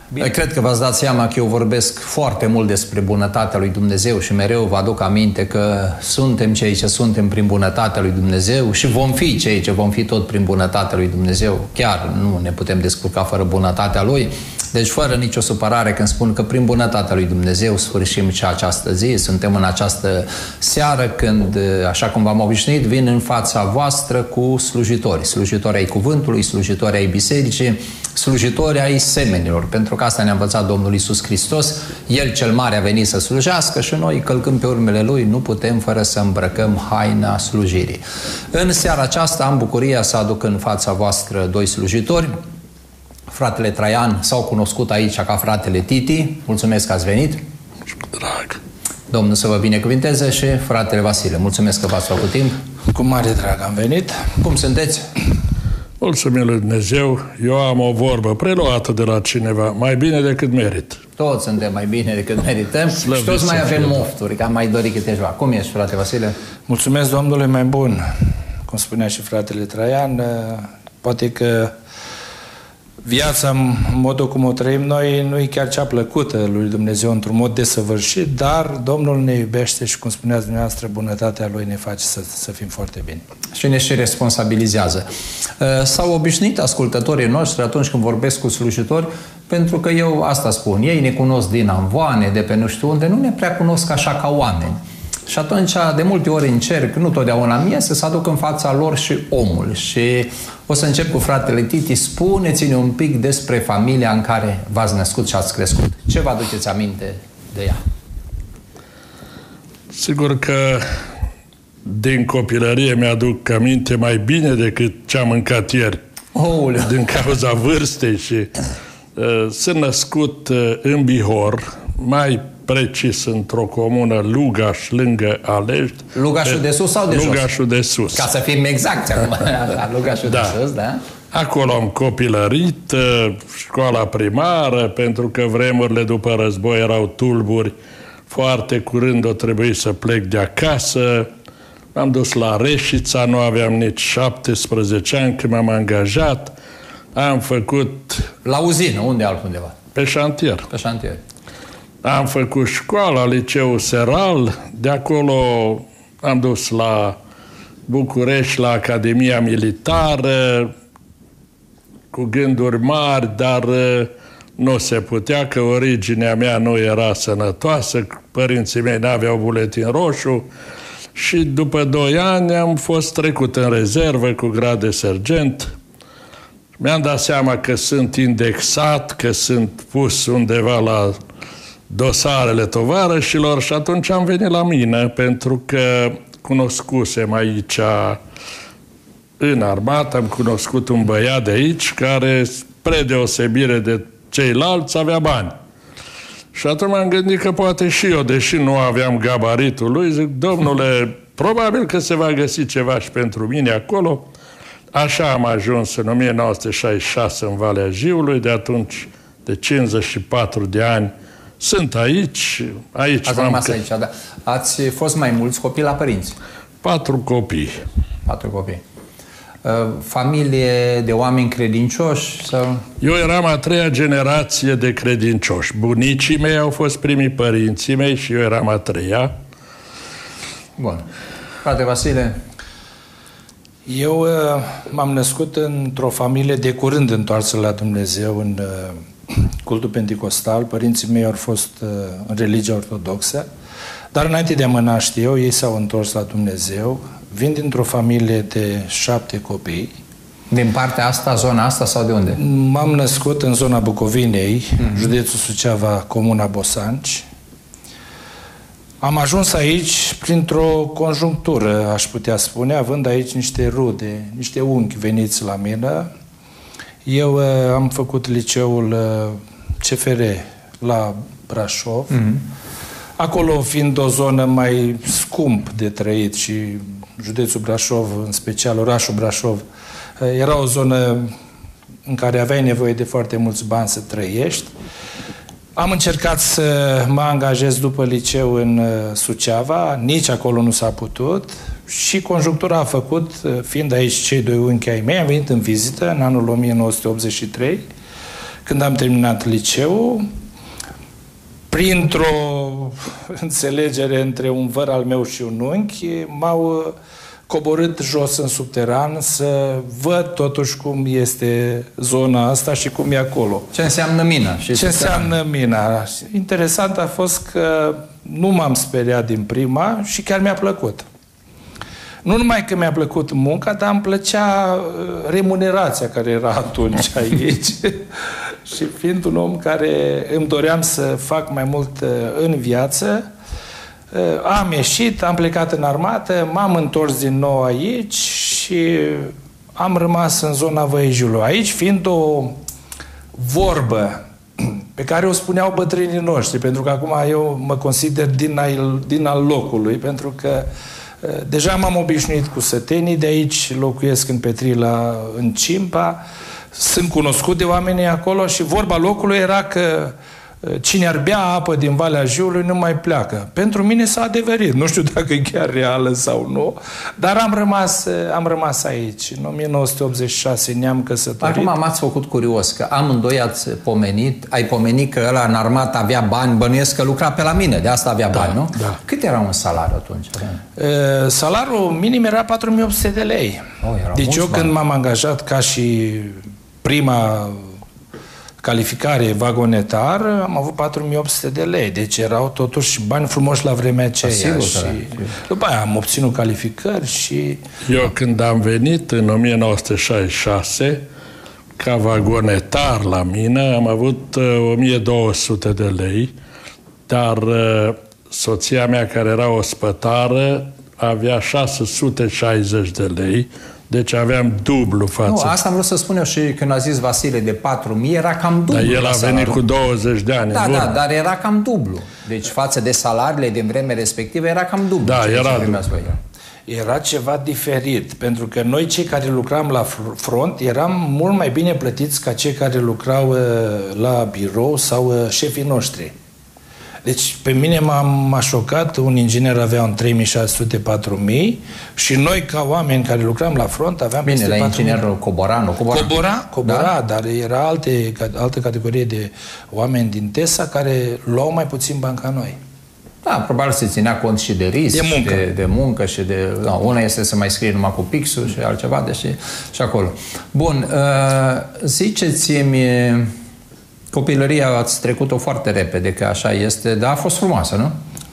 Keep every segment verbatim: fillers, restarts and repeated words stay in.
Bine. Cred că v-ați dat seama că eu vorbesc foarte mult despre bunătatea lui Dumnezeu și mereu vă aduc aminte că suntem cei ce suntem prin bunătatea lui Dumnezeu și vom fi cei ce vom fi tot prin bunătatea lui Dumnezeu. Chiar nu ne putem descurca fără bunătatea Lui. Deci fără nicio supărare când spun că prin bunătatea lui Dumnezeu sfârșim și această zi, suntem în această seară când, așa cum v-am obișnuit, vin în fața voastră cu slujitori, slujitori ai cuvântului, slujitori ai bisericii, slujitori ai semenilor, pentru că asta ne-a învățat Domnul Iisus Hristos. El cel mare a venit să slujească și noi, călcând pe urmele Lui, nu putem fără să îmbrăcăm haina slujirii. În seara aceasta am bucuria să aduc în fața voastră doi slujitori. Fratele Traian s-au cunoscut aici ca fratele Titi. Mulțumesc că ați venit. Drag. Domnul să vă binecuvinteze. Și fratele Vasile. Mulțumesc că v-ați făcut timp. Cu mare drag am venit. Cum sunteți? Mulțumim lui Dumnezeu. Eu am o vorbă preluată de la cineva. Mai bine decât merit. Toți suntem mai bine decât merităm. Slăvit și toți mai avem fie. mofturi, că am mai dorit câte ceva. Cum ești, frate Vasile? Mulțumesc Domnului, mai bun. Cum spunea și fratele Traian, poate că viața, în modul cum o trăim noi, nu e chiar cea plăcută lui Dumnezeu într-un mod desăvârșit, dar Domnul ne iubește și, cum spuneați dumneavoastră, bunătatea Lui ne face să, să fim foarte bine. Și ne și responsabilizează. S-au obișnuit ascultătorii noștri atunci când vorbesc cu slujitori, pentru că eu asta spun, ei ne cunosc din amvoane, de pe nu știu unde, nu ne prea cunosc așa ca oameni. Și atunci, de multe ori încerc, nu totdeauna mie, să se aduc în fața lor și omul. Și o să încep cu fratele Titi. Spuneți-ne un pic despre familia în care v-ați născut și ați crescut. Ce vă aduceți aminte de ea? Sigur că din copilărie mi-aduc aminte mai bine decât ce am mâncat ieri. Ouleu. Din cauza vârstei și uh, sunt născut uh, în Bihor, mai precis într-o comună, Lugaș, lângă Alești. Lugașul de sus sau de jos? Lugașul de sus. Ca să fim exacti acum. Lugașul da. de sus, da? Acolo am copilărit, școala primară, pentru că vremurile după război erau tulburi. Foarte curând o trebuie să plec de acasă. M-am dus la Reșița, nu aveam nici șaptesprezece ani când m-am angajat. Am făcut... La uzină, unde altundeva? Pe șantier. Pe șantier. Am făcut școala, liceul Seral, de acolo am dus la București, la Academia Militară, cu gânduri mari, dar nu se putea, că originea mea nu era sănătoasă, părinții mei n-aveau buletin roșu și după doi ani am fost trecut în rezervă cu grad de sergent. Mi-am dat seama că sunt indexat, că sunt pus undeva la dosarele tovarășilor și atunci am venit la mine, pentru că cunoscusem aici în armată, am cunoscut un băiat de aici care, spre deosebire de ceilalți, avea bani. Și atunci m-am gândit că poate și eu, deși nu aveam gabaritul lui, zic, domnule, probabil că se va găsi ceva și pentru mine acolo. Așa am ajuns în o mie nouă sute șaizeci și șase în Valea Jiului, de atunci, de cincizeci și patru de ani, sunt aici. aici Ați rămas aici, da. Ați fost mai mulți copii la părinți? Patru copii. Patru copii. Familie de oameni credincioși? Sau? Eu eram a treia generație de credincioși. Bunicii mei au fost primii părinții mei și eu eram a treia. Bun. Frate Vasile? Eu uh, m-am născut într-o familie de curând întoarsă la Dumnezeu în uh, cultul penticostal. Părinții mei au fost uh, în religia ortodoxă, dar înainte de a mă naște eu, ei s-au întors la Dumnezeu. Vin dintr-o familie de șapte copii. Din partea asta, zona asta sau de unde? M-am născut în zona Bucovinei, mm-hmm. județul Suceava, comuna Bosanci. Am ajuns aici printr-o conjunctură, aș putea spune, având aici niște rude, niște unchi veniți la mine. Eu uh, am făcut liceul uh, C F R la Brașov. Mm-hmm. Acolo, fiind o zonă mai scump de trăit și județul Brașov, în special orașul Brașov, uh, era o zonă în care aveai nevoie de foarte mulți bani să trăiești. Am încercat să mă angajez după liceu în Suceava, nici acolo nu s-a putut și conjunctura a făcut, fiind aici cei doi unchi ai mei, am venit în vizită în anul o mie nouă sute optzeci și trei, când am terminat liceul, printr-o înțelegere între un văr al meu și un unchi, m-au coborât jos în subteran să văd totuși cum este zona asta și cum e acolo. Ce înseamnă mina? Și Ce înseamnă mina? Interesant a fost că nu m-am speriat din prima și chiar mi-a plăcut. Nu numai că mi-a plăcut munca, dar îmi plăcea remunerația care era atunci aici. Și fiind un om care îmi doream să fac mai mult în viață, am ieșit, am plecat în armată, m-am întors din nou aici și am rămas în zona Văiejului. Aici fiind o vorbă pe care o spuneau bătrânii noștri, pentru că acum eu mă consider din al, din al locului, pentru că deja m-am obișnuit cu sătenii, de aici locuiesc în Petrila, în Cimpa, sunt cunoscut de oamenii acolo și vorba locului era că cine ar bea apă din Valea Jiului nu mai pleacă. Pentru mine s-a adeverit. Nu știu dacă e chiar reală sau nu, dar am rămas, am rămas aici. În o mie nouă sute optzeci și șase ne-am căsătorit. Acum m-ați făcut curios, că amândoi ați pomenit, ai pomenit că ăla în armată avea bani, bănuiesc că lucra pe la mine, de asta avea da, bani, nu? Da. Cât era un salariu atunci? E, salariul minim era patru mii opt sute de lei. Oh, deci eu bani. Când m-am angajat ca și prima calificare vagonetar, am avut patru mii opt sute de lei. Deci erau totuși bani frumoși la vremea aceea. Sigur, și după aia am obținut calificări și... Eu când am venit în o mie nouă sute șaizeci și șase, ca vagonetar la mine, am avut o mie două sute de lei, dar soția mea, care era ospătară, avea șase sute șaizeci de lei. Deci aveam dublu față. Nu, asta am vrut să spun eu și când a zis Vasile de patru mii, era cam dublu. Dar el a venit cu douăzeci de ani. Da, da, dar era cam dublu. Deci față de salariile din vremea respectivă era cam dublu. Da, era dublu. Era ceva diferit, pentru că noi cei care lucram la front eram mult mai bine plătiți ca cei care lucrau la birou sau șefii noștri. Deci pe mine m-a șocat, un inginer avea un trei mii șase sute - patru mii și noi ca oameni care lucram la front aveam bine, peste la patru mii. inginerul Coboranu. Cobora, cobora, cobora da? Dar era alte, altă categorie de oameni din TESA care luau mai puțin bani ca noi. Da, probabil se ținea cont și de risc, de muncă, de, de muncă și de... Da, una este să mai scrie numai cu pixul și altceva, deși și acolo. Bun, uh, ziceți-mi... Copilăria ați trecut-o foarte repede, că așa este, dar a fost frumoasă, nu?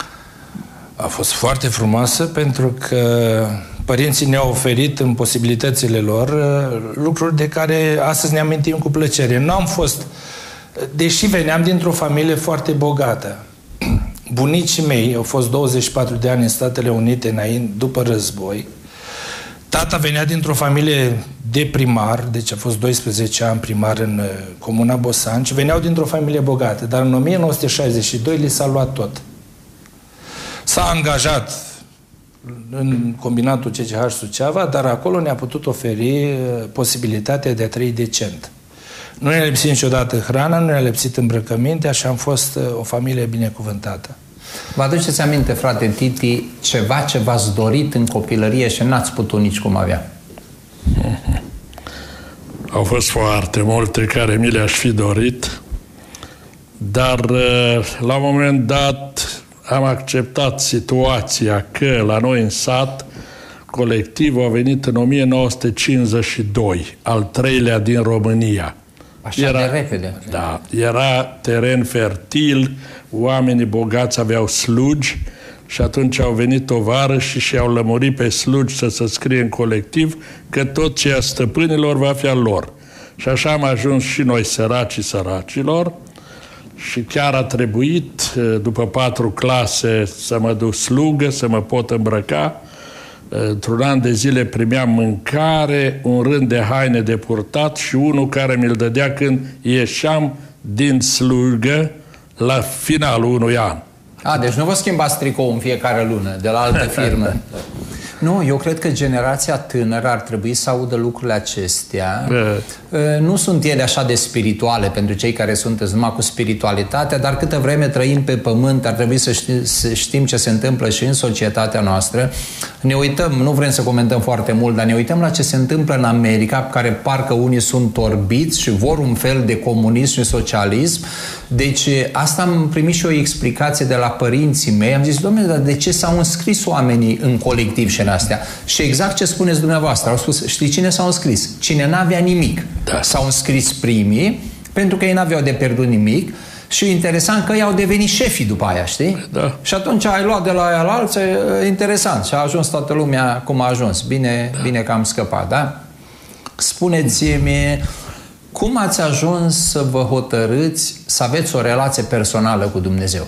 A fost foarte frumoasă pentru că părinții ne-au oferit în posibilitățile lor lucruri de care astăzi ne amintim cu plăcere. Nu am fost, deși veneam dintr-o familie foarte bogată. Bunicii mei au fost douăzeci și patru de ani în Statele Unite înainte, după război. Tata venea dintr-o familie de primar, deci a fost doisprezece ani primar în uh, Comuna Bosanci, veneau dintr-o familie bogată, dar în o mie nouă sute șaizeci și doi li s-a luat tot. S-a angajat în combinatul C C H Suceava, dar acolo ne-a putut oferi uh, posibilitatea de a trăi decent. Nu ne-a lipsit niciodată hrana, nu ne-a lipsit îmbrăcămintea și am fost uh, o familie binecuvântată. Vă aduceți aminte, frate Titi, ceva ce v-ați dorit în copilărie și n-ați putut nici cum avea? Au fost foarte multe care mi le-aș fi dorit, dar la un moment dat am acceptat situația că la noi în sat colectivul a venit în o mie nouă sute cincizeci și doi, al treilea din România. Așa era, de repede. Da, era teren fertil, oamenii bogați aveau slugi și atunci au venit tovarășii și au lămurit pe slugi să se scrie în colectiv că tot ce a stăpânilor va fi al lor. Și așa am ajuns și noi săracii săracilor și chiar a trebuit, după patru clase, să mă duc slugă, să mă pot îmbrăca. Într-un an de zile primeam mâncare, un rând de haine de purtat și unul care mi-l dădea când ieșeam din slugă la finalul unui an. A, deci nu vă schimbați tricou în fiecare lună de la altă firmă. Nu, eu cred că generația tânără ar trebui să audă lucrurile acestea. Bă. Nu sunt ele așa de spirituale pentru cei care sunteți numai cu spiritualitatea, dar câtă vreme trăim pe pământ ar trebui să știm, să știm ce se întâmplă și în societatea noastră. Ne uităm, nu vrem să comentăm foarte mult, dar ne uităm la ce se întâmplă în America, care parcă unii sunt orbiți și vor un fel de comunism și socialism. Deci asta am primit și o explicație de la părinții mei. Am zis, domnule, dar de ce s-au înscris oamenii în colectiv și în astea? Și exact ce spuneți dumneavoastră. Au spus, știi cine s-au înscris? Cine n-avea nimic. Da. S-au înscris primii, pentru că ei n-aveau de pierdut nimic. Și interesant că ei au devenit șefii după aia, știi? Da. Și atunci ai luat de la aia la alții, interesant. Și a ajuns toată lumea cum a ajuns. Bine, da. Bine că am scăpat, da? Spuneți-mi, cum ați ajuns să vă hotărâți să aveți o relație personală cu Dumnezeu?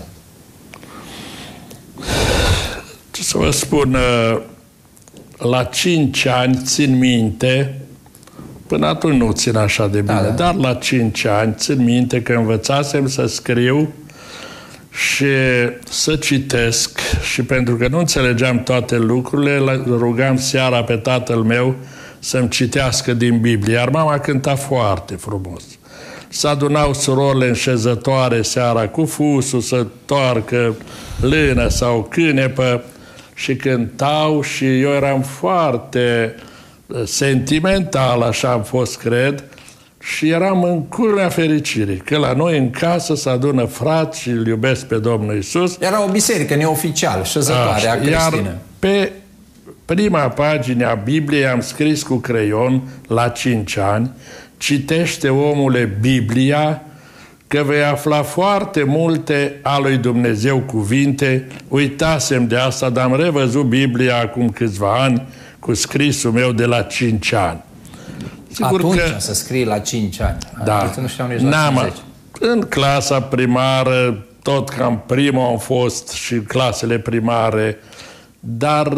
Ce să vă spun, la cinci ani țin minte, până atunci nu țin așa de bine, da, da. Dar la cinci ani țin minte că învățasem să scriu și să citesc și pentru că nu înțelegeam toate lucrurile, rugam seara pe tatăl meu să-mi citească din Biblie, iar mama cânta foarte frumos. Se adunau surorile în șezătoare seara cu fusul să toarcă lână sau cânepă și cântau și eu eram foarte sentimental, așa am fost, cred, și eram în culmea fericirii, că la noi în casă se adună frați și îl iubesc pe Domnul Iisus. Era o biserică neoficială, șezătoarea creștină. Iar pe prima pagină a Bibliei am scris cu creion, la cinci ani, citește, omule, Biblia, că vei afla foarte multe a lui Dumnezeu cuvinte. Uitasem de asta, dar am revăzut Biblia acum câțiva ani, cu scrisul meu de la cinci ani. Sigur atunci că, să scrii la cinci ani. Da. Nu știam nici la cincizeci. În clasa primară, tot cam primul am fost și clasele primare, dar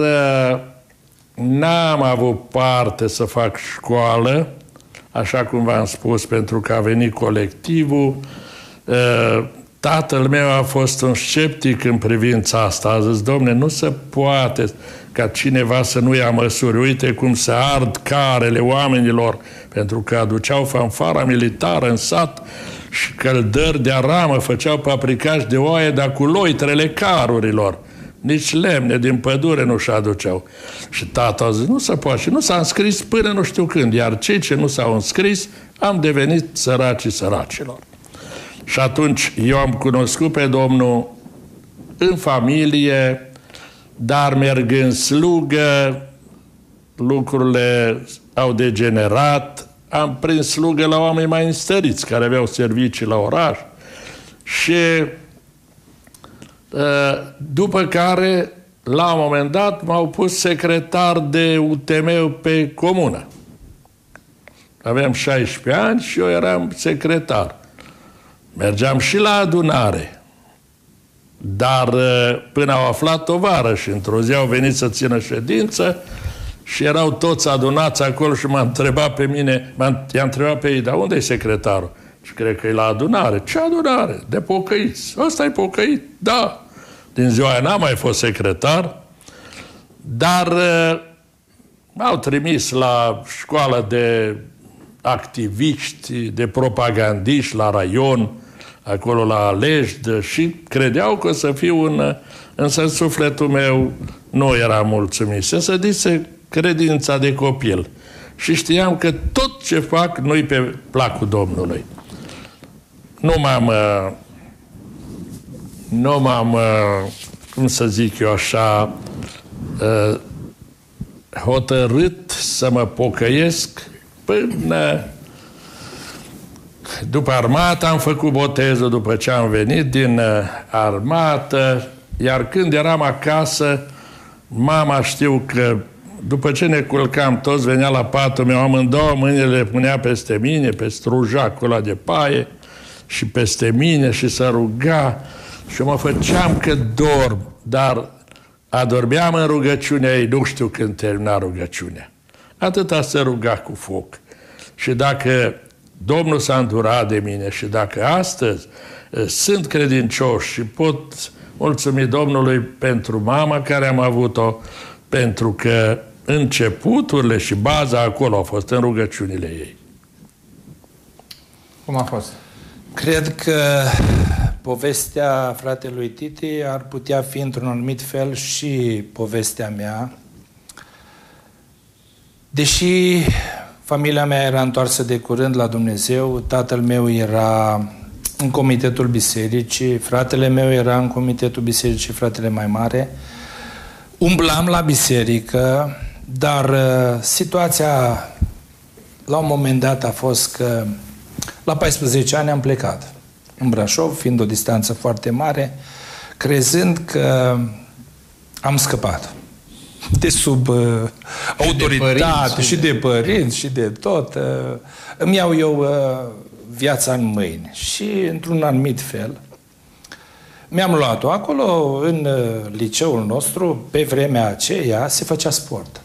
n-am avut parte să fac școală, așa cum v-am spus, pentru că a venit colectivul. Tatăl meu a fost un sceptic în privința asta. A zis, domne, nu se poate ca cineva să nu ia măsuri. Uite cum se ard carele oamenilor, pentru că aduceau fanfara militară în sat și căldări de aramă, făceau paprikași de oaie, dar cu loitrele carurilor. Nici lemne din pădure nu-și aduceau. Și tata a zis, nu se poate. Și nu s-a înscris până nu știu când. Iar cei ce nu s-au înscris, am devenit săracii săracilor. Și atunci eu am cunoscut pe Domnul în familie, dar merg în slugă, lucrurile au degenerat, am prins slugă la oameni mai înstăriți, care aveau servicii la oraș și după care, la un moment dat, m-au pus secretar de U T M pe comună. Aveam șaisprezece ani și eu eram secretar. Mergeam și la adunare, dar până au aflat tovarăși, într-o zi au venit să țină ședință și erau toți adunați acolo și m-a întrebat pe mine, i-a întrebat pe ei, dar unde e secretarul? Și cred că e la adunare. Ce adunare? De pocăiți. Ăsta e pocăit? Da. Din ziua aia n-am mai fost secretar, dar m-au trimis la școală de activiști, de propagandiști la raion, acolo la Lejd, și credeau că o să fiu un... Însă în sufletul meu nu era mulțumit. Se sădise credința de copil. Și știam că tot ce fac nu-i pe placul Domnului. Nu m-am... Nu m-am... Cum să zic eu așa... hotărât să mă pocăiesc până... După armată am făcut botezul, după ce am venit din armată, iar când eram acasă, mama, știu că după ce ne culcam toți, venea la patul meu, amândouă mâinile le punea peste mine, pe strujacul ăla de paie și peste mine și se ruga și mă făceam că dorm, dar adormeam în rugăciunea ei, nu știu când termina rugăciunea. Atâta se ruga cu foc. Și dacă Domnul s-a îndurat de mine și dacă astăzi sunt credincios și pot mulțumi Domnului pentru mama care am avut-o, pentru că începuturile și baza acolo au fost în rugăciunile ei. Cum a fost? Cred că povestea fratelui Titi ar putea fi într-un anumit fel și povestea mea. Deși familia mea era întoarsă de curând la Dumnezeu, tatăl meu era în comitetul bisericii, fratele meu era în comitetul bisericii, fratele mai mare. Umblam la biserică, dar uh, situația la un moment dat a fost că la paisprezece ani am plecat în Brașov, fiind o distanță foarte mare, crezând că am scăpat de sub uh, autoritate și de părinți și de tot. Uh, îmi iau eu uh, viața în mâini și într-un anumit fel mi-am luat-o. Acolo, în uh, liceul nostru, pe vremea aceea, se făcea sport.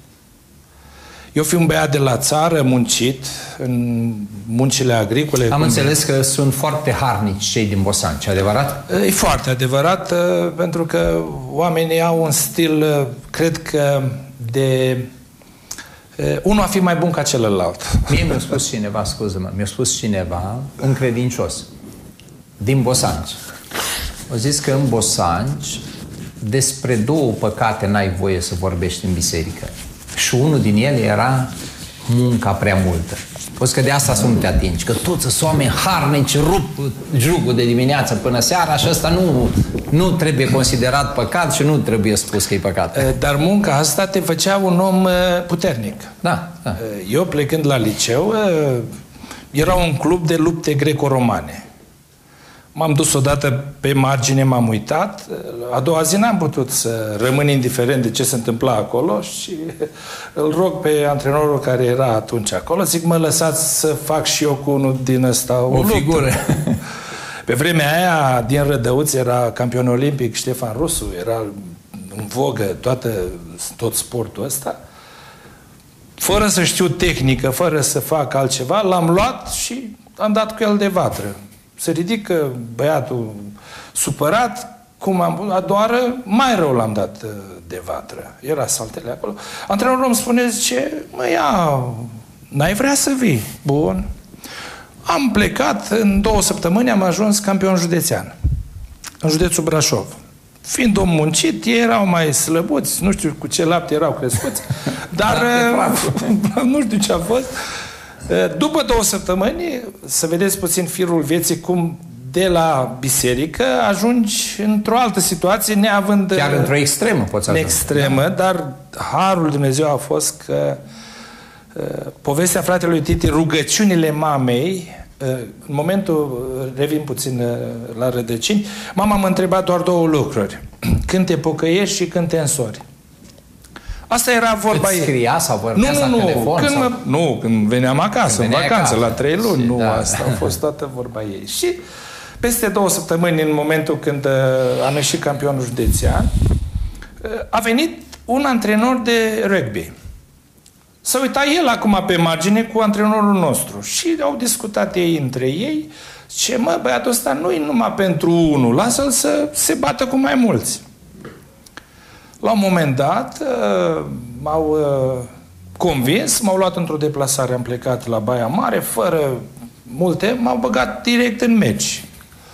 Eu fiind un băiat de la țară, muncit, în muncile agricole. Am înțeles că sunt foarte harnici cei din Bosanci, adevărat? E foarte adevărat, pentru că oamenii au un stil, cred că, de unul a fi mai bun ca celălalt. Mie mi-a spus cineva, scuză-mă, mi-a spus cineva, un credincios, din Bosanci. A zis că în Bosanci despre două păcate n-ai voie să vorbești în biserică. Și unul din ele era munca prea multă. O să că de asta să nu te atingi, că toți sunt oameni harnici, rup jugul de dimineață până seara și ăsta nu, nu trebuie considerat păcat și nu trebuie spus că e păcat. Dar munca asta te făcea un om puternic. Da, da. Eu plecând la liceu, era un club de lupte greco-romane. M-am dus odată pe margine, m-am uitat. A doua zi n-am putut să rămân indiferent de ce se întâmpla acolo și îl rog pe antrenorul care era atunci acolo, zic, mă lăsați să fac și eu cu unul din ăsta o, o figură. Pe vremea aia, din Rădăuț, era campion olimpic Ștefan Rusu, era în vogă toată, tot sportul ăsta. Fără să știu tehnică, fără să fac altceva, l-am luat și am dat cu el de vatră. Se ridică băiatul supărat, cum am a doua oară, mai rău l-am dat de vatră. Era saltele acolo. Antrenorul îmi spune, zice, mă, ia, n-ai vrea să vii? Bun. Am plecat, în două săptămâni am ajuns campion județean, în județul Brașov. Fiind om muncit, ei erau mai slăbuți, nu știu cu ce lapte erau crescuți, dar nu știu ce a fost. După două săptămâni, să vedeți puțin firul vieții, cum de la biserică ajungi într-o altă situație, neavând... Chiar într-o extremă poți ajunge. În extremă, da. Dar harul Dumnezeu a fost că uh, povestea fratelui Titi, rugăciunile mamei, uh, în momentul, revin puțin uh, la rădăcini, mama m-a întrebat doar două lucruri. Când te pocăiești și când te însori. Asta era vorba ei. Îți scria sau vorbea nu, la nu, telefon? Când sau... mă, nu, când veneam acasă, când în vacanță, acasă. La trei luni. Și, nu, da. Asta a fost toată vorba ei. Și peste două săptămâni, în momentul când am ieșit campionul județean, a venit un antrenor de rugby. S-a uitat el acum pe margine cu antrenorul nostru. Și au discutat ei între ei. Ce mă, băiatul ăsta nu e numai pentru unul, lasă-l să se bată cu mai mulți. La un moment dat m-au convins, m-au luat într-o deplasare, am plecat la Baia Mare, fără multe, m-au băgat direct în meci.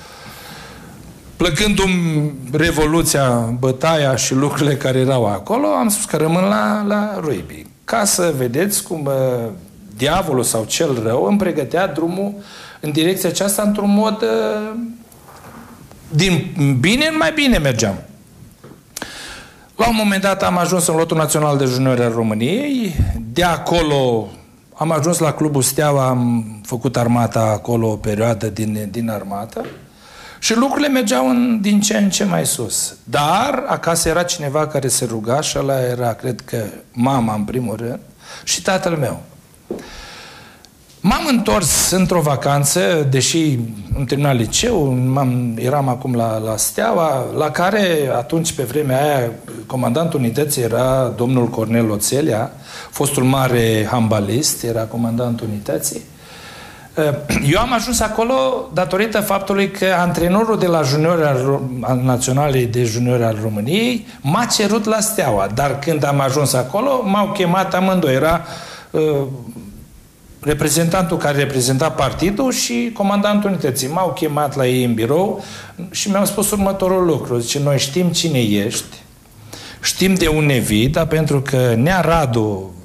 Plăcându-mi revoluția, bătaia și lucrurile care erau acolo, am spus că rămân la, la rugby. Ca să vedeți cum uh, diavolul sau cel rău îmi pregătea drumul în direcția aceasta într-un mod uh, din bine în mai bine mergeam. La un moment dat am ajuns în lotul național de juniori al României. De acolo am ajuns la Clubul Steaua, am făcut armata acolo o perioadă din, din armată și lucrurile mergeau în, din ce în ce mai sus. Dar acasă era cineva care se ruga și ăla era, cred că, mama în primul rând și tatăl meu. M-am întors într-o vacanță, deși am terminat liceu, eram acum la, la Steaua, la care atunci, pe vremea aia, comandantul unității era domnul Cornel Oțelea, fostul mare handbalist, era comandantul unității. Eu am ajuns acolo datorită faptului că antrenorul de la juniori al, al Naționalei de Juniori al României m-a cerut la Steaua, dar când am ajuns acolo, m-au chemat amândoi. Era uh, reprezentantul care reprezenta partidul și comandantul unității. M-au chemat la ei în birou și mi-au spus următorul lucru. Zice, noi știm cine ești, știm de unde vii, dar pentru că Nea Radu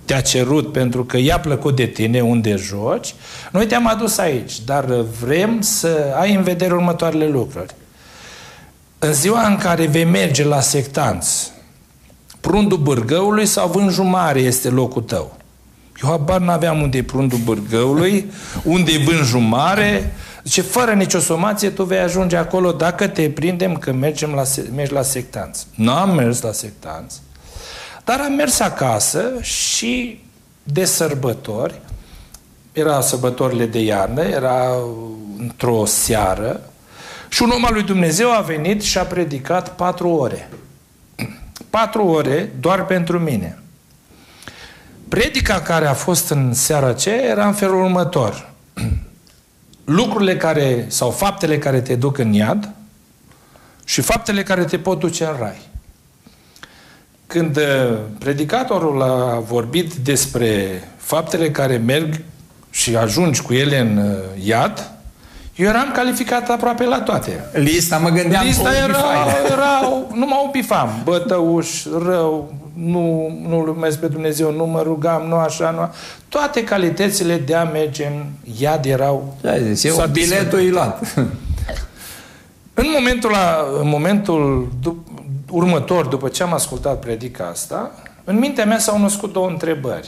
te-a cerut pentru că i-a plăcut de tine unde joci, noi te-am adus aici, dar vrem să ai în vedere următoarele lucruri. În ziua în care vei merge la sectanți, Prundul Bârgăului sau Vânjul Mare este locul tău. Eu habar n-aveam unde e Prundul Bârgăului, unde e Vânjul Mare. Zice, fără nicio somație tu vei ajunge acolo dacă te prindem că mergem la, mergi la sectanți. Nu am mers la sectanți, dar am mers acasă și de sărbători, era sărbătorile de iarnă, era într-o seară și un om al lui Dumnezeu a venit și a predicat patru ore. Patru ore doar pentru mine. Predica care a fost în seara aceea era în felul următor. Lucrurile care, sau faptele care te duc în iad și faptele care te pot duce în rai. Când predicatorul a vorbit despre faptele care merg și ajungi cu ele în iad, eu eram calificat aproape la toate. Lista, mă gândeam, Lista era, era, nu mă opifam, bătăuș, rău, nu, nu lumesc pe Dumnezeu, nu mă rugam, nu așa, nu... Toate calitățile de a merge în iad erau... Eu, biletul e luat. În momentul, la, în momentul dup- următor, după ce am ascultat predica asta, în mintea mea s-au născut două întrebări.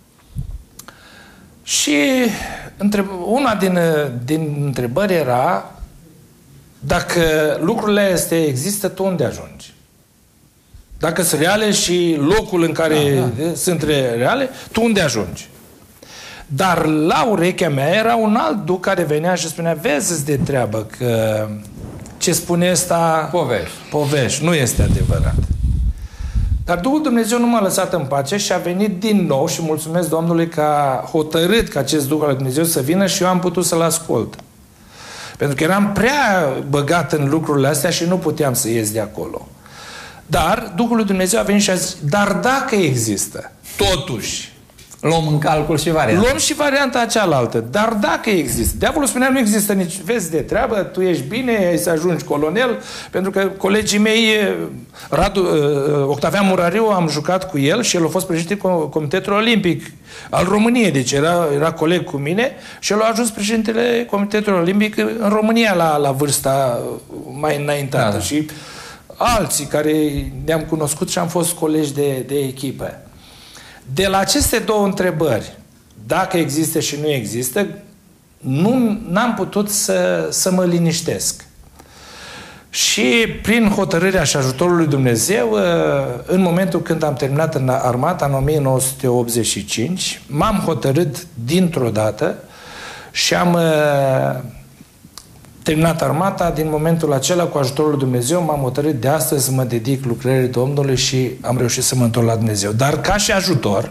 Și întreb, una din, din întrebări era: dacă lucrurile astea există, tu unde ajungi? Dacă sunt reale și locul în care da, da. sunt reale, tu unde ajungi? Dar la urechea mea era un alt duc care venea și spunea: vezi de treabă că ce spune ăsta... Povești. Povești. Nu este adevărat. Dar Duhul Dumnezeu nu m-a lăsat în pace și a venit din nou și mulțumesc Domnului că a hotărât ca acest Duh al lui Dumnezeu să vină și eu am putut să-l ascult. Pentru că eram prea băgat în lucrurile astea și nu puteam să ies de acolo. Dar Duhul lui Dumnezeu a venit și a zis: dar dacă există, totuși, luăm în calcul și varianta. Luăm și varianta cealaltă. Dar dacă există, diavolul spunea: nu există nici, vezi de treabă, tu ești bine, ai să ajungi colonel, pentru că colegii mei, Radu, Octavian Murariu, am jucat cu el și el a fost președintele Comitetului Olimpic al României, deci era, era coleg cu mine și el a ajuns președintele Comitetului Olimpic în România la, la vârsta mai înaintată. Da. Și alții care ne-am cunoscut și am fost colegi de, de echipă. De la aceste două întrebări, dacă există și nu există, nu n-am putut să, să mă liniștesc. Și prin hotărârea și ajutorul lui Dumnezeu, în momentul când am terminat în armata, în o mie nouă sute optzeci și cinci, m-am hotărât dintr-o dată și am terminat armata. Din momentul acela, cu ajutorul lui Dumnezeu, m-am hotărât de astăzi să mă dedic lucrării Domnului și am reușit să mă întorc la Dumnezeu. Dar ca și ajutor,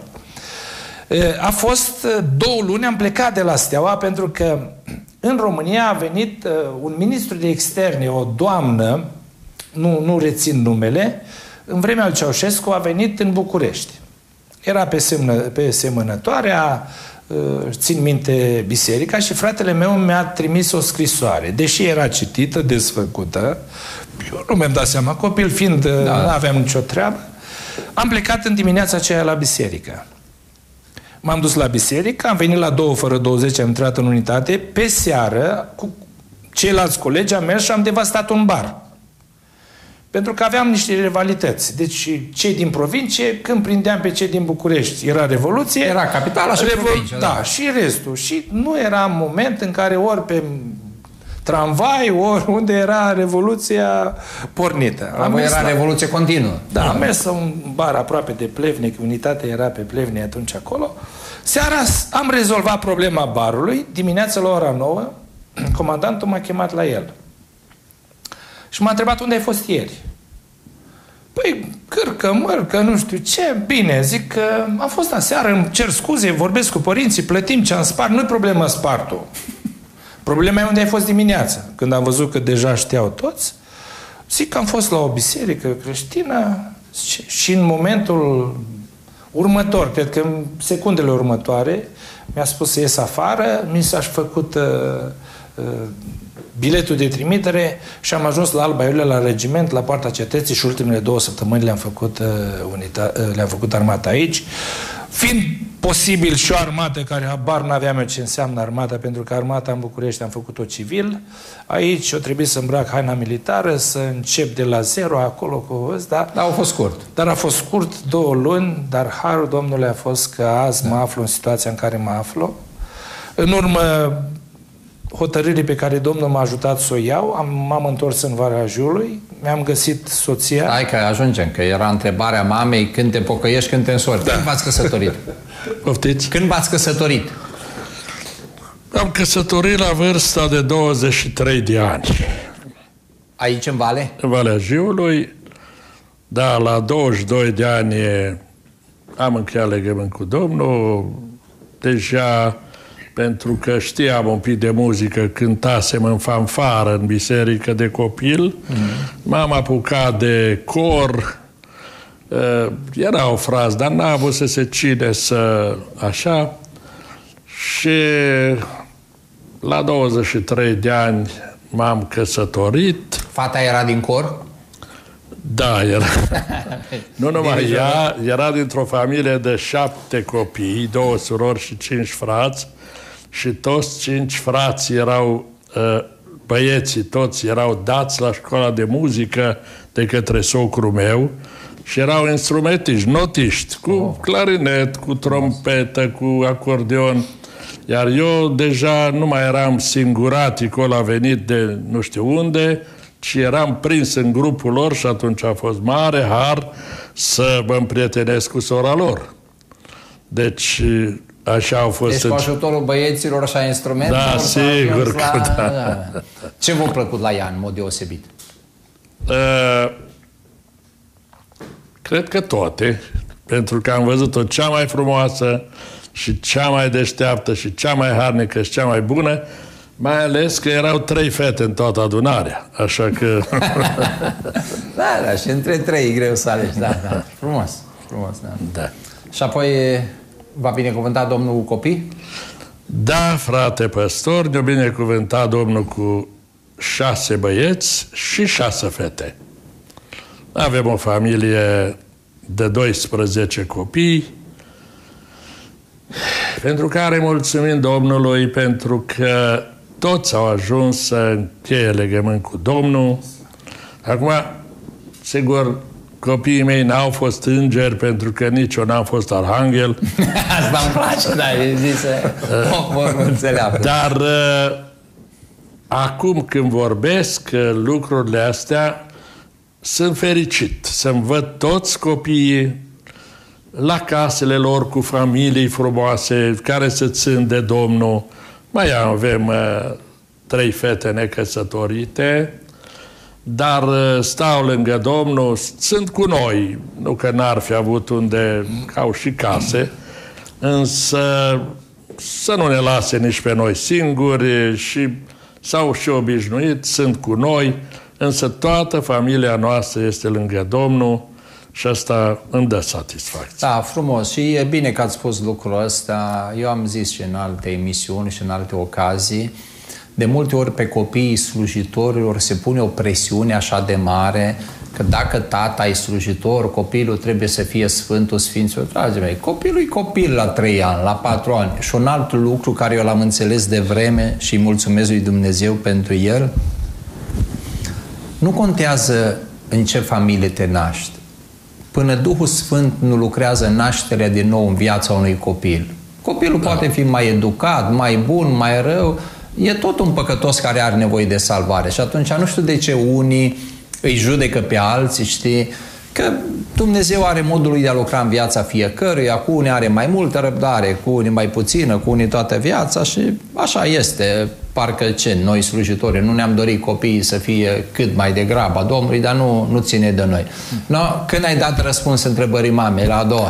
a fost două luni, am plecat de la Steaua, pentru că în România a venit un ministru de externe, o doamnă, nu, nu rețin numele, în vremea lui Ceaușescu a venit în București. Era pe, semnă, pe semănătoarea, țin minte, biserica, și fratele meu mi-a trimis o scrisoare. Deși era citită, desfăcută, eu nu mi-am dat seama, copil fiind, da. Nu aveam nicio treabă. Am plecat în dimineața aceea la biserică. M-am dus la biserică, am venit la două fără douăzeci, am intrat în unitate. Pe seară, cu ceilalți colegi, am mers și am devastat un bar. Pentru că aveam niște rivalități. Deci cei din provincie, când prindeam pe cei din București, era Revoluție. Era capitala și Revol... provincia. Da, da, și restul. Și nu era moment în care ori pe tramvai, ori unde era Revoluția pornită. Am era la... Revoluție continuă. Da, am mers la un bar aproape de Plevne, că unitatea era pe Plevne atunci acolo. Seara am rezolvat problema barului. Dimineața la ora nouă, comandantul m-a chemat la el. Și m-a întrebat: unde ai fost ieri? Păi, cârcă, mărcă, nu știu ce. Bine, zic că am fost aseară, îmi cer scuze, vorbesc cu părinții, plătim ce am spart, nu-i problemă spartul. Problema e unde ai fost dimineața. Când am văzut că deja știau toți, zic că am fost la o biserică creștină și în momentul următor, cred că în secundele următoare, mi-a spus să ies afară, mi s-a făcut uh, uh, biletul de trimitere și am ajuns la Alba Iulia, la regiment, la poarta cetății, și ultimele două săptămâni le-am făcut, uh, unita, uh, le-am făcut armata aici. fiind posibil și o armată care habar n-aveam eu ce înseamnă armata, pentru că armata în București am făcut-o civil, aici o trebuie să îmbrac haina militară, să încep de la zero, acolo cu ăsta. Dar a fost scurt. Dar a fost scurt, două luni, dar harul Domnului a fost că azi da. mă aflu în situația în care mă aflu. În urmă hotărârii pe care Domnul m-a ajutat să o iau, am, m-am întors în Varajului, mi-am găsit soția. Hai că ajungem, că era întrebarea mamei, când te pocăiești, când te însori. Da. Când v-ați căsătorit? Poftiți? Când v-ați căsătorit? Am căsătorit la vârsta de douăzeci și trei de ani. Aici, în Vale? În Valea Jiului. Da, la douăzeci și doi de ani am încheiat legământ cu Domnul. Deja, pentru că știam un pic de muzică, cântasem în fanfară, în biserică de copil. Mm-hmm. M-am apucat de cor. Uh, era o frază, dar n-a avut să se cine să... așa. Și la douăzeci și trei de ani m-am căsătorit. Fata era din cor? Da, era. Nu numai ea, era dintr-o familie de șapte copii, două surori și cinci frați. Și toți cinci frați erau, băieții toți erau dați la școala de muzică de către socrul meu și erau instrumentiști, notiști, cu oh. clarinet, cu trompetă, cu acordeon. Iar eu deja nu mai eram singurat, acolo a venit de nu știu unde, ci eram prins în grupul lor și atunci a fost mare har să mă împrietenesc cu sora lor. Deci... Așa au fost. Deci cu ajutorul băieților și a instrumentelor. Da, sigur că la... da. da. Ce v-a plăcut la ea în mod deosebit? Uh, cred că toate. Pentru că am văzut-o cea mai frumoasă și cea mai deșteaptă și cea mai harnică și cea mai bună, mai ales că erau trei fete în toată adunarea. Așa că... da, da, și între trei e greu să alegi. Da, da. Frumos, frumos, da. Da. Și apoi... V-a binecuvântat Domnul cu copii? Da, frate păstor, ne-a binecuvântat Domnul cu șase băieți și șase fete. Avem o familie de doisprezece copii, pentru care mulțumim Domnului, pentru că toți au ajuns să încheie legământ cu Domnul. Acum, sigur, copiii mei n-au fost îngeri, pentru că nici eu n-am fost arhanghel. Asta îmi place, da, e zise. O înțeleaptă. Dar uh, acum când vorbesc uh, lucrurile astea, sunt fericit să-mi văd toți copiii la casele lor cu familii frumoase, care se țin de Domnul. Mai avem uh, trei fete necăsătorite, dar stau lângă Domnul, sunt cu noi, nu că n-ar fi avut unde, au și case, însă să nu ne lase nici pe noi singuri și s-au și obișnuit, sunt cu noi, însă toată familia noastră este lângă Domnul și asta îmi dă satisfacție. Da, frumos. Și e bine că ați spus lucrul ăsta. Eu am zis și în alte emisiuni și în alte ocazii, de multe ori pe copiii slujitorilor se pune o presiune așa de mare că dacă tata e slujitor, copilul trebuie să fie Sfântul Sfinților. Dragii mei, copilul e copil la trei ani, la patru ani. Și un alt lucru care eu l-am înțeles de vreme și îi mulțumesc lui Dumnezeu pentru el, nu contează în ce familie te naști. Până Duhul Sfânt nu lucrează nașterea din nou în viața unui copil. Copilul da. poate fi mai educat, mai bun, mai rău, e tot un păcătos care are nevoie de salvare. Și atunci nu știu de ce unii îi judecă pe alții, știi? Că Dumnezeu are modul lui de a lucra în viața fiecăruia, cu unii are mai multă răbdare, cu unii mai puțină, cu unii toată viața și așa este. Parcă ce, noi slujitorii nu ne-am dorit copiii să fie cât mai degrabă a Domnului, dar nu, nu ține de noi. No, când ai dat răspuns întrebării mamei la a doua?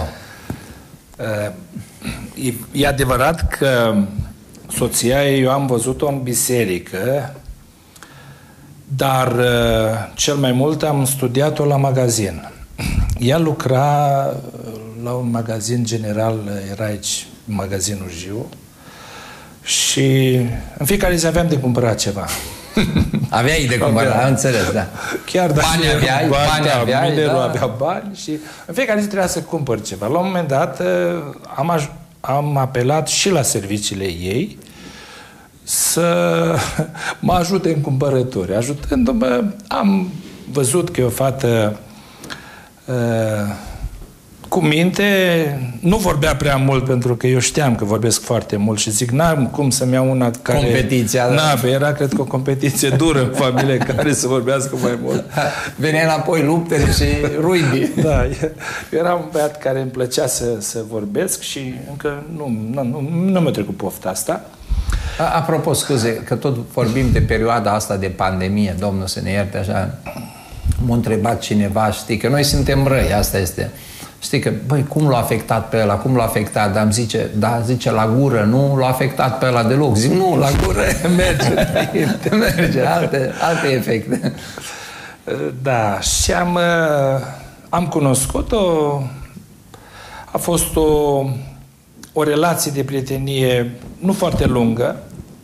E, e adevărat că soția ei, eu am văzut-o în biserică, dar cel mai mult am studiat-o la magazin. Ea lucra la un magazin general, era aici magazinul Jiu, și în fiecare zi aveam de cumpărat ceva. Aveai de cumpărat, am înțeles, da. Chiar dacă bani aveai, bani, bani da, aveai, minerul da. avea bani și în fiecare zi trebuia să cumpăr ceva. La un moment dat am, aj- am apelat și la serviciile ei să mă ajute în cumpărături. Ajutându-mă, am văzut că e o fată uh, cu minte, nu vorbea prea mult pentru că eu știam că vorbesc foarte mult și zic, n-am cum să-mi iau una care... Competiția, da. N-a, era, cred că o competiție dură în familie care să vorbească mai mult. Venea înapoi luptele și ruibii. Da, eu eram un băiat care îmi plăcea să, să vorbesc și încă nu, nu, nu, nu mi-a trecut pofta asta. Apropo, scuze, că tot vorbim de perioada asta de pandemie, Domnul să ne ierte așa, m-a întrebat cineva, știi, că noi suntem răi, asta este... Știi că, băi, cum l-a afectat pe ăla, cum l-a afectat? Dar îmi zice, da, zice, la gură, nu l-a afectat pe ăla deloc. Zic, nu, la gură merge, merge, alte, alte efecte. Da, și am, am cunoscut-o, a fost o, o relație de prietenie nu foarte lungă,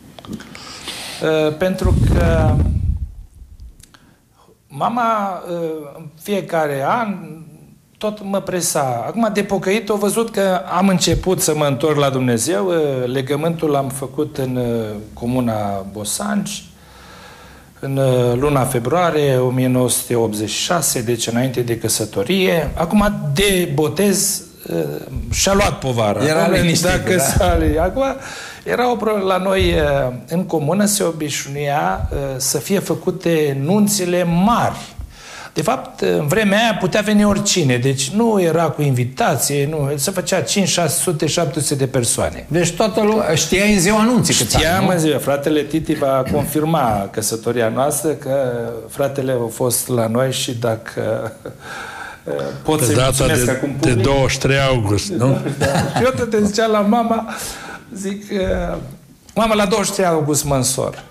pentru că mama în fiecare an tot mă presa. Acum, de pocăit, au văzut că am început să mă întorc la Dumnezeu. Legământul l-am făcut în comuna Bosanci, în luna februarie o mie nouă sute optzeci și șase, deci înainte de căsătorie. Acum, de botez, și-a luat povara. Era liniștit, dacă da? Acum, era o problemă la noi în comună, se obișnuia să fie făcute nunțile mari. De fapt, în vremea aia putea veni oricine, deci nu era cu invitație, nu, se făcea cinci, șase sute, șapte sute de persoane. Deci toată lumea știa în ziua anunții câți ani, Știam în ziua. Fratele Titi va confirma căsătoria noastră, că fratele a fost la noi și dacă pot să-i mulțumesc acum public. De douăzeci și trei august, nu? Da. Și eu tot te zicea la mama, zic, mama, la douăzeci și trei august mă însor.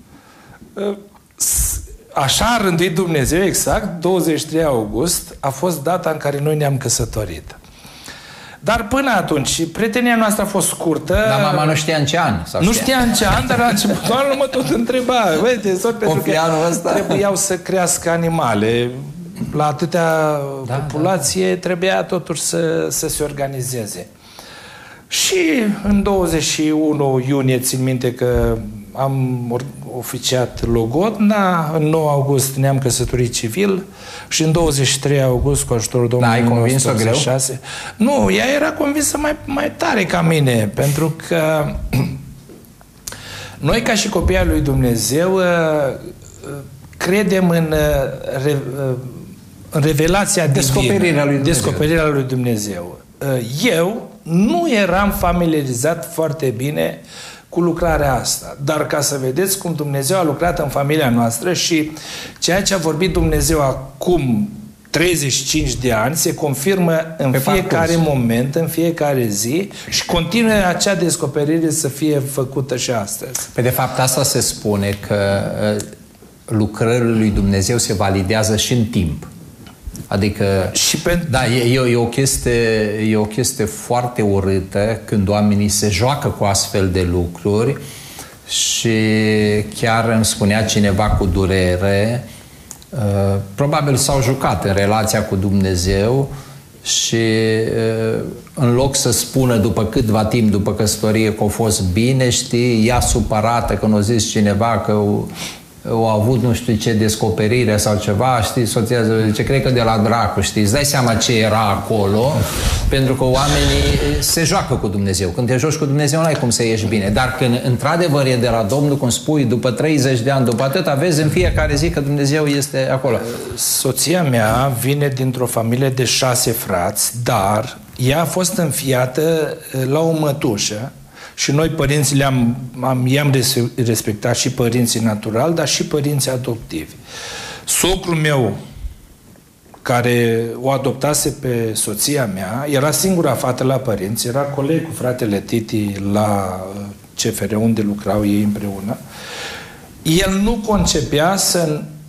Așa a rânduit Dumnezeu, exact, douăzeci și trei august a fost data în care noi ne-am căsătorit. Dar până atunci, prietenia noastră a fost scurtă. Dar mama nu știa în ce an. Sau nu știa? știa în ce an, dar la început nu mă tot întreba. Uite, sor, pentru că ăsta? trebuiau să crească animale. La atâtea da, populație da. trebuia totuși să, să se organizeze. Și în douăzeci și unu iunie, țin minte că am oficiat logodna, în nouă august ne-am căsătorit civil și în douăzeci și trei august, cu ajutorul Domnului, da, ai convins-o greu? Nu, ea era convinsă mai, mai tare ca mine, pentru că noi, ca și copiii al lui Dumnezeu, credem în, în revelația Descoperirea lui Dumnezeu. Descoperirea lui Dumnezeu. Eu nu eram familiarizat foarte bine cu lucrarea asta. Dar ca să vedeți cum Dumnezeu a lucrat în familia noastră și ceea ce a vorbit Dumnezeu acum treizeci și cinci de ani se confirmă în Pe fiecare parcurs. moment, în fiecare zi și continuă acea descoperire să fie făcută și astăzi. Pe de fapt asta se spune că lucrările lui Dumnezeu se validează și în timp. Adică, și pe... da, e, e, o chestie, e o chestie foarte urâtă când oamenii se joacă cu astfel de lucruri și chiar îmi spunea cineva cu durere, uh, probabil s-au jucat în relația cu Dumnezeu și uh, în loc să spună după câtva timp, după căsătorie, că a fost bine, știi, ea supărată când a zis cineva că au avut nu știu ce descoperire sau ceva, știi, soția zice, cred că de la dracu, știi, îți dai seama ce era acolo, pentru că oamenii se joacă cu Dumnezeu. Când te joci cu Dumnezeu, n-ai cum să ieși bine. Dar când într-adevăr e de la Domnul, cum spui, după treizeci de ani, după atâta, vezi în fiecare zi că Dumnezeu este acolo. Soția mea vine dintr-o familie de șase frați, dar ea a fost înfiată la o mătușă. Și noi, părinții, le-am, am, i-am respectat și părinții naturali, dar și părinții adoptivi. Socrul meu, care o adoptase pe soția mea, era singura fată la părinți, era coleg cu fratele Titi la C F R, unde lucrau ei împreună. El nu concepea să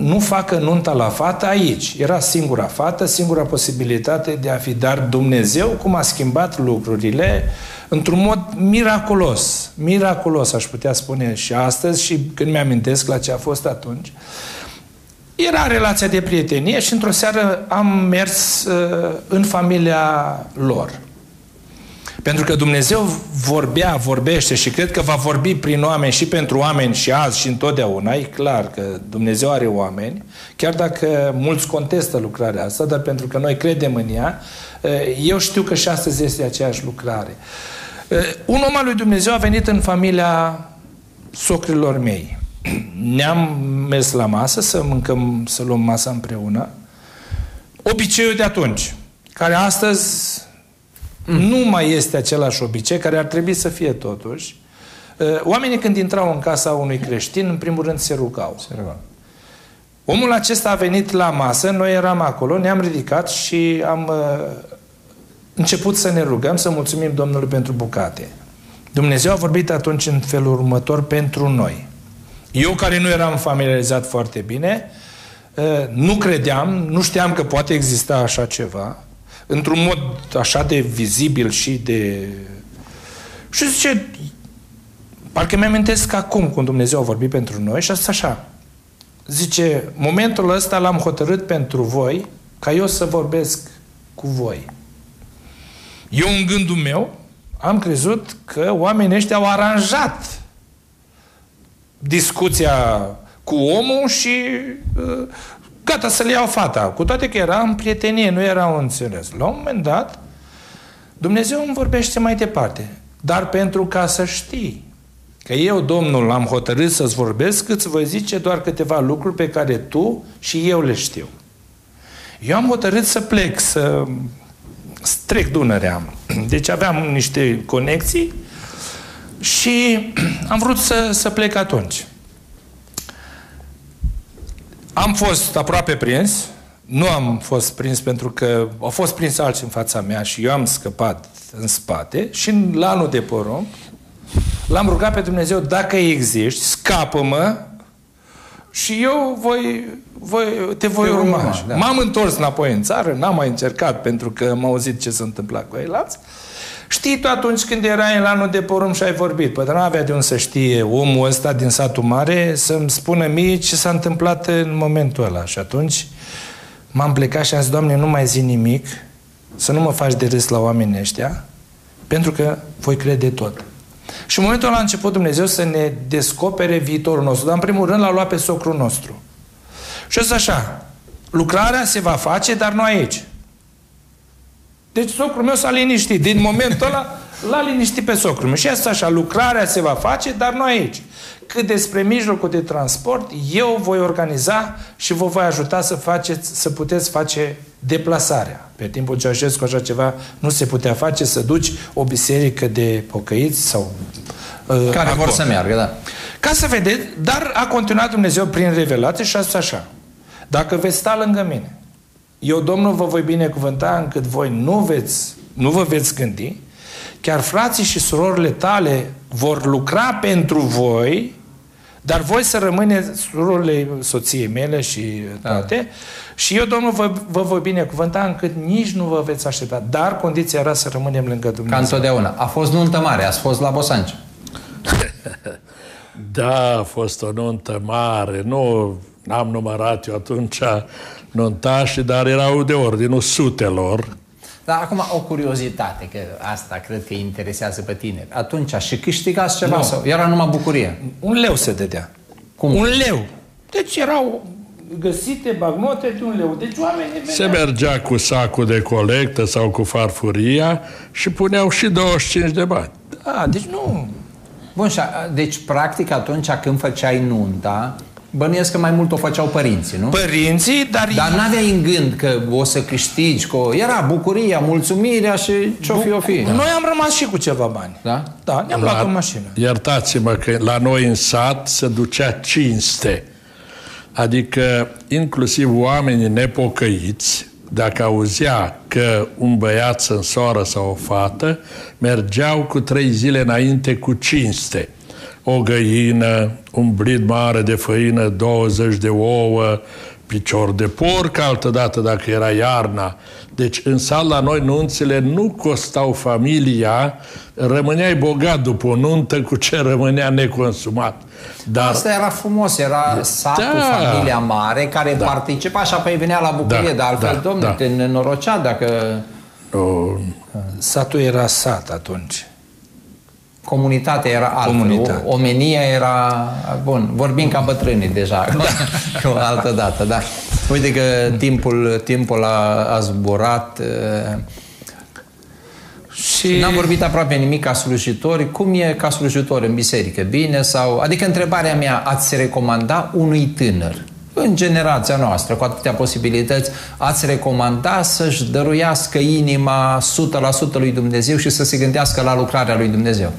nu facă nunta la fată aici. Era singura fată, singura posibilitate de a fi. Dar Dumnezeu, cum a schimbat lucrurile, într-un mod miraculos, miraculos, aș putea spune și astăzi, și când mi-amintesc la ce a fost atunci, era relația de prietenie și într-o seară am mers uh, în familia lor. Pentru că Dumnezeu vorbea, vorbește și cred că va vorbi prin oameni și pentru oameni și azi și întotdeauna. E clar că Dumnezeu are oameni, chiar dacă mulți contestă lucrarea asta, dar pentru că noi credem în ea, eu știu că și astăzi este aceeași lucrare. Un om al lui Dumnezeu a venit în familia socrilor mei. Ne-am mers la masă să mâncăm, să luăm masa împreună. Obiceiul de atunci, care astăzi Mm. nu mai este același obicei, care ar trebui să fie totuși. Oamenii când intrau în casa unui creștin, în primul rând se rugau. Se rugau. Omul acesta a venit la masă, noi eram acolo, ne-am ridicat și am uh, început să ne rugăm, să mulțumim Domnului pentru bucate. Dumnezeu a vorbit atunci în felul următor pentru noi. Eu, care nu eram familiarizat foarte bine, uh, nu credeam, nu știam că poate exista așa ceva, într-un mod așa de vizibil și de... Și zice, parcă mi-amintesc acum cum Dumnezeu a vorbit pentru noi și asta așa. Zice, momentul ăsta l-am hotărât pentru voi, ca eu să vorbesc cu voi. Eu, în gândul meu, am crezut că oamenii ăștia au aranjat discuția cu omul și... Uh, gata să le iau fata, cu toate că era în prietenie, nu erau înțeles. La un moment dat, Dumnezeu îmi vorbește mai departe. Dar pentru ca să știi că eu, Domnul, am hotărât să-ți vorbesc, îți voi zice doar câteva lucruri pe care tu și eu le știu. Eu am hotărât să plec, să trec Dunărea. Deci aveam niște conexii și am vrut să, să plec atunci. Am fost aproape prins, nu am fost prins pentru că au fost prins alții în fața mea și eu am scăpat în spate și la anul de porumb l-am rugat pe Dumnezeu, dacă existi, scapă-mă și eu voi, voi, te voi te urma. urma da. M-am întors înapoi în țară, n-am mai încercat pentru că am auzit ce se întâmpla cu eilalți. Știi tu atunci când erai în anul de porumb și ai vorbit, păi nu avea de unde să știe omul ăsta din satul mare să-mi spună mie ce s-a întâmplat în momentul ăla. Și atunci m-am plecat și am zis, Doamne, nu mai zi nimic, să nu mă faci de râs la oamenii ăștia, pentru că voi crede tot. Și în momentul ăla a început Dumnezeu să ne descopere viitorul nostru, dar în primul rând l-a luat pe socrul nostru. Și ăsta așa, lucrarea se va face, dar nu aici. Deci socrul meu s-a liniștit. Din momentul ăla l-a liniștit pe socrul meu. Și asta așa, lucrarea se va face, dar nu aici. Cât despre mijlocul de transport, eu voi organiza și vă voi ajuta să faceți, să puteți face deplasarea. Pe timpul Ceaușescu așa ceva nu se putea face, să duci o biserică de pocăiți sau... Uh, care acolo. Vor să meargă, da. Ca să vedeți, dar a continuat Dumnezeu prin revelație și asta așa. Dacă veți sta lângă mine, eu, Domnul, vă voi binecuvânta încât voi nu, veți, nu vă veți gândi, chiar frații și surorile tale vor lucra pentru voi, dar voi să rămâneți surorile soției mele și toate, da. Și eu, Domnul, vă, vă voi binecuvânta încât nici nu vă veți aștepta. Dar condiția era să rămânem lângă Dumnezeu. Ca întotdeauna. A fost nuntă mare, ați fost la Bosanci. Da, a fost o nuntă mare. Nu am numărat eu atunci nuntașii, dar erau de ordinul sutelor. Dar acum o curiozitate, că asta cred că interesează pe tineri. Atunci și câștigați ceva nu. Sau era numai bucurie? Un leu se dădea. Cum? Un leu. Deci erau găsite bagnote de un leu. Deci oamenii veneau. Se mergea cu sacul de colectă sau cu farfuria și puneau și douăzeci și cinci de bani. Da, deci nu... Bun, și deci practic atunci când făceai nunta, bănuiesc că mai mult o făceau părinții, nu? Părinții, dar... Dar n-aveai în gând că o să câștigi, că era bucuria, mulțumirea și ce-o fi, o fi. Noi am rămas și cu ceva bani. Da? Da, ne-am luat o mașină. Iertați-mă că la noi în sat se ducea cinste. Adică inclusiv oamenii nepocăiți, dacă auzea că un băiat se însoară sau o fată, mergeau cu trei zile înainte cu cinste. o găină, un blid mare de făină, douăzeci de ouă, picior de porc, altădată dacă era iarna. Deci în sat la noi nunțile nu costau familia, rămâneai bogat după o nuntă cu ce rămânea neconsumat. Dar... Asta era frumos, era satul, da. familia mare, care da. participa și apoi venea la bucurie, da. dar altfel, da. domnule, da. te nenorocea dacă... O... Satul era sat atunci. Comunitatea era altfel, Comunitate. omenia era... Bun, vorbim ca bătrânii deja, da. o altă dată, da. Uite că timpul, timpul a, a zburat... Și n-am vorbit aproape nimic ca slujitori. Cum e ca slujitor în biserică? Bine sau... Adică întrebarea mea, ați recomanda unui tânăr, în generația noastră, cu atâtea posibilități, ați recomanda să-și dăruiască inima o sută la sută lui Dumnezeu și să se gândească la lucrarea lui Dumnezeu?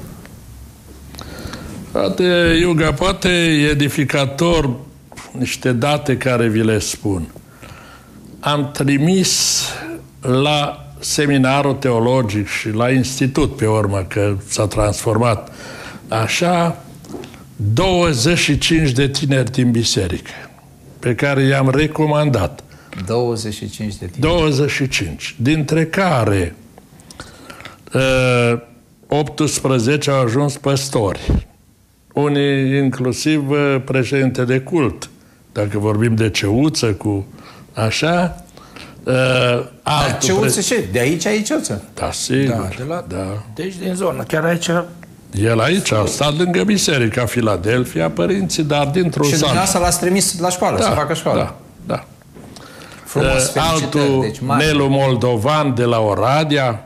Poate, Iuga, poate e edificator niște date care vi le spun. Am trimis la seminarul teologic și la institut pe urmă, că s-a transformat așa, douăzeci și cinci de tineri din biserică pe care i-am recomandat. douăzeci și cinci de tineri. douăzeci și cinci. Dintre care uh, optsprezece au ajuns păstori. Unii inclusiv uh, președinte de cult. Dacă vorbim de Ceuță cu așa... Uh, da, Ceuță ce? De aici e Ceuță? Da, sigur. Da, de, la, da. de aici din zonă. Chiar aici... El aici a stat lângă biserica Filadelfia, părinții, dar dintr-un sat. Și dumneavoastră l-ați trimis la școală, da, să facă școală. Da, da. Frumos, uh, altul, deci, Nelu Moldovan de la Oradea,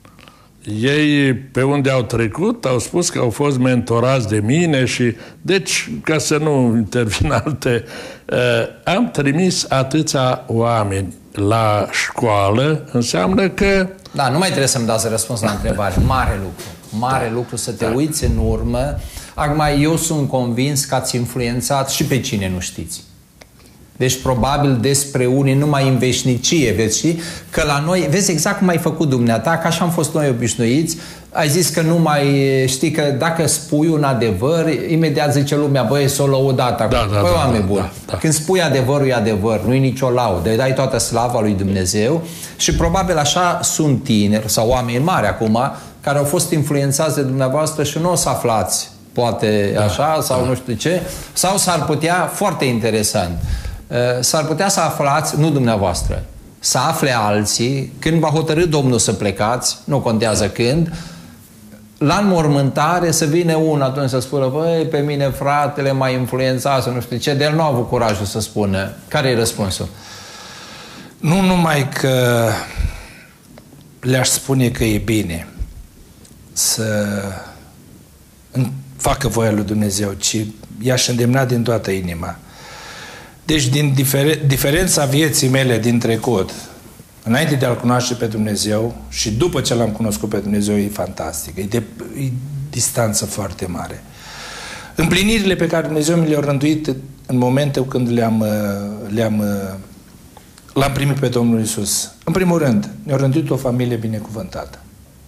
ei pe unde au trecut au spus că au fost mentorați de mine și, deci, ca să nu intervin alte, uh, am trimis atâția oameni la școală, înseamnă că... Da, nu mai trebuie să-mi dați răspuns la întrebare. Mare lucru. Mare da. lucru să te da. uiți în urmă. Acum, eu sunt convins că ați influențat și pe cine nu știți. Deci, probabil, despre unii numai în veșnicie, veți ști, că la noi, vezi exact cum ai făcut dumneata, că așa am fost noi obișnuiți, ai zis că nu mai știi, că dacă spui un adevăr, imediat zice lumea, băi, s-o lăudat acum. Da, da, băi, da, oameni da, buni, da, da. când spui adevărul, e adevăr, nu-i nicio laudă, îi dai toată slava lui Dumnezeu și probabil așa sunt tineri sau oameni mari acum, care au fost influențați de dumneavoastră și nu o să aflați, poate da, așa, sau da. nu știu ce, sau s-ar putea, foarte interesant, s-ar putea să aflați, nu dumneavoastră, să afle alții, când va hotărâ Domnul să plecați, nu contează când, la înmormântare să vină unul atunci să spună, băi, pe mine fratele m-a influențat, să nu știu ce, de el nu a avut curajul să spună. Care e răspunsul? Nu numai că le-aș spune că e bine să facă voia lui Dumnezeu, ci i-aș îndemna din toată inima. Deci, din difer diferența vieții mele din trecut, înainte de a-L cunoaște pe Dumnezeu și după ce L-am cunoscut pe Dumnezeu, e fantastic. E, de, e distanță foarte mare. Împlinirile pe care Dumnezeu mi le-a rânduit în momentul când le-am le-am L-am primit pe Domnul Iisus. În primul rând, ne-a rânduit o familie binecuvântată.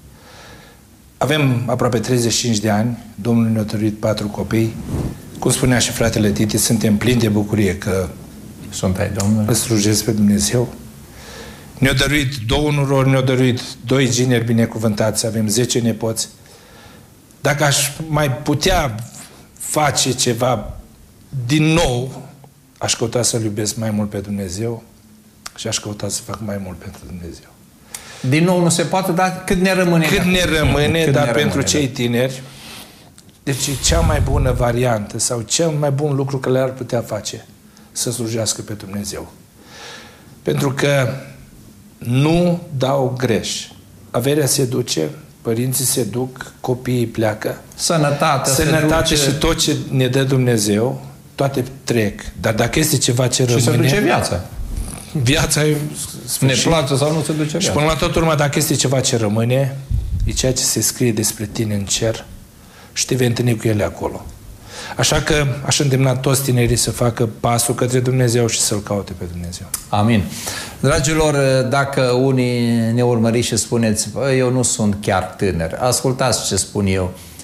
Avem aproape treizeci și cinci de ani, Domnul ne-a dăruit patru copii. Cum spunea și fratele Titi, suntem plini de bucurie că sunt ai Domnul. Îl slujesc pe Dumnezeu. Ne-a dăruit două nurori, ne-a dăruit doi gineri binecuvântați, avem zece nepoți. Dacă aș mai putea face ceva din nou, aș căuta să-L iubesc mai mult pe Dumnezeu și aș căuta să fac mai mult pentru Dumnezeu. Din nou nu se poate, dar cât ne rămâne? Cât ne rămâne, cât dar ne pentru rămâne, cei tineri, deci e cea mai bună variantă sau cel mai bun lucru că le-ar putea face să slujească pe Dumnezeu. Pentru că nu dau greș. Averea se duce, părinții se duc, copiii pleacă. Sănătate, Sănătate și tot ce ne dă Dumnezeu, toate trec. Dar dacă este ceva ce rămâne... Și se duce viața. Viața e sfârșit. Ne place sau nu se duce viața. Și până la tot urmă, dacă este ceva ce rămâne, e ceea ce se scrie despre tine în cer și te vei întâlni cu ele acolo. Așa că aș îndemna toți tinerii să facă pasul către Dumnezeu și să-L caute pe Dumnezeu. Amin. Dragilor, dacă unii ne urmăriți și spuneți, eu nu sunt chiar tânăr, ascultați ce spun eu.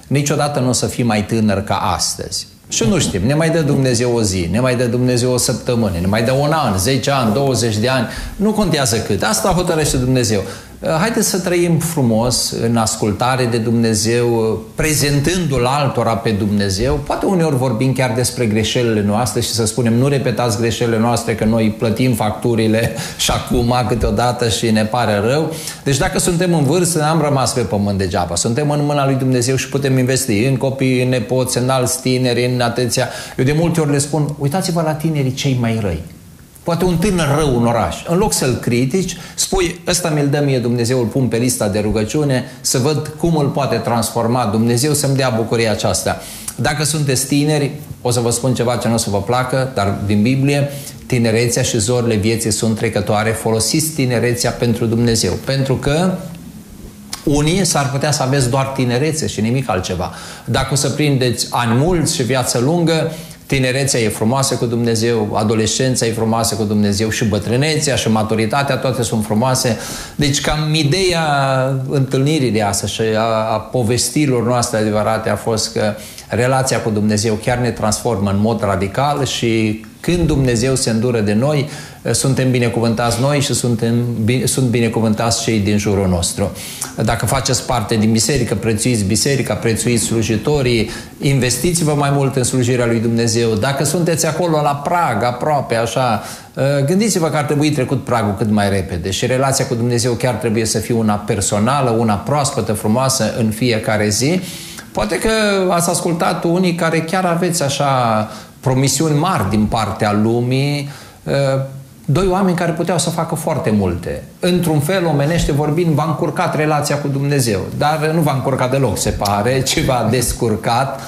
niciodată nu o să fii mai tânăr ca astăzi. Și nu știm, ne mai dă Dumnezeu o zi, ne mai dă Dumnezeu o săptămână, ne mai dă un an, zece ani, douăzeci de ani, nu contează cât. Asta hotărăște Dumnezeu. Haideți să trăim frumos în ascultare de Dumnezeu, prezentându-L altora pe Dumnezeu. Poate uneori vorbim chiar despre greșelile noastre și să spunem, nu repetați greșelile noastre, că noi plătim facturile și acum câteodată și ne pare rău. Deci dacă suntem în vârstă, n-am rămas pe pământ degeaba. Suntem în mâna lui Dumnezeu și putem investi în copii, în nepoți, în alți tineri, în atenția. Eu de multe ori le spun, uitați-vă la tinerii cei mai răi. Poate un tânăr rău în oraș. În loc să-l critici, spui, ăsta mi-l dă mie Dumnezeu, îl pun pe lista de rugăciune, să văd cum îl poate transforma Dumnezeu, să-mi dea bucuria aceasta. Dacă sunteți tineri, o să vă spun ceva ce nu o să vă placă, dar din Biblie, tinerețea și zorile vieții sunt trecătoare. Folosiți tinerețea pentru Dumnezeu. Pentru că unii s-ar putea să aveți doar tinerețe și nimic altceva. Dacă o să prindeți ani mulți și viață lungă, tinerețea e frumoasă cu Dumnezeu, adolescența e frumoasă cu Dumnezeu și bătrânețea și maturitatea, toate sunt frumoase. Deci cam ideea întâlnirii de astăzi și a, a povestirilor noastre adevărate a fost că relația cu Dumnezeu chiar ne transformă în mod radical și când Dumnezeu se îndură de noi, suntem binecuvântați noi și suntem, sunt binecuvântați cei din jurul nostru. Dacă faceți parte din biserică, prețuiți biserica, prețuiți slujitorii, investiți-vă mai mult în slujirea lui Dumnezeu. Dacă sunteți acolo la prag, aproape, așa, gândiți-vă că ar trebui trecut pragul cât mai repede și relația cu Dumnezeu chiar trebuie să fie una personală, una proaspătă, frumoasă în fiecare zi. Poate că ați ascultat unii care chiar aveți așa promisiuni mari din partea lumii, doi oameni care puteau să facă foarte multe. Într-un fel, omenește vorbind, v-a încurcat relația cu Dumnezeu, dar nu v-a încurcat deloc, se pare, ci v-a descurcat,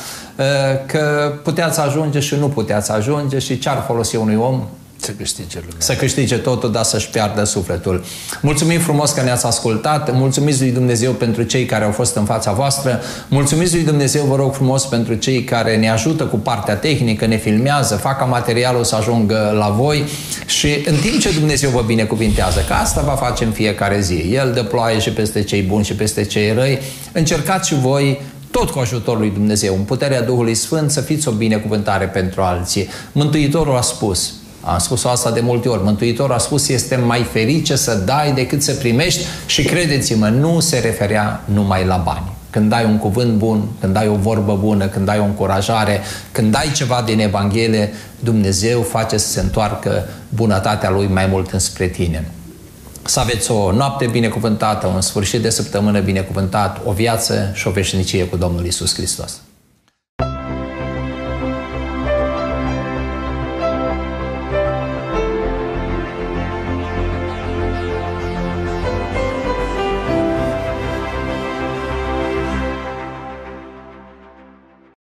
că puteați ajunge și nu puteați ajunge și ce ar folosi unui om? Să câștige lumea. Să câștige totul, dar să-și piardă sufletul. Mulțumim frumos că ne-ați ascultat, mulțumiți lui Dumnezeu pentru cei care au fost în fața voastră, mulțumiți lui Dumnezeu, vă rog frumos, pentru cei care ne ajută cu partea tehnică, ne filmează, fac ca materialul să ajungă la voi și în timp ce Dumnezeu vă binecuvintează, că asta va face în fiecare zi, El dă ploaie și peste cei buni și peste cei răi, încercați și voi tot cu ajutorul lui Dumnezeu, în puterea Duhului Sfânt, să fiți o binecuvântare pentru alții. Mântuitorul a spus, am spus-o asta de multe ori, Mântuitorul a spus, este mai ferice să dai decât să primești și credeți-mă, nu se referea numai la bani. Când dai un cuvânt bun, când dai o vorbă bună, când dai o încurajare, când dai ceva din Evanghelie, Dumnezeu face să se întoarcă bunătatea Lui mai mult înspre tine. Să aveți o noapte binecuvântată, un sfârșit de săptămână binecuvântat, o viață și o veșnicie cu Domnul Iisus Hristos.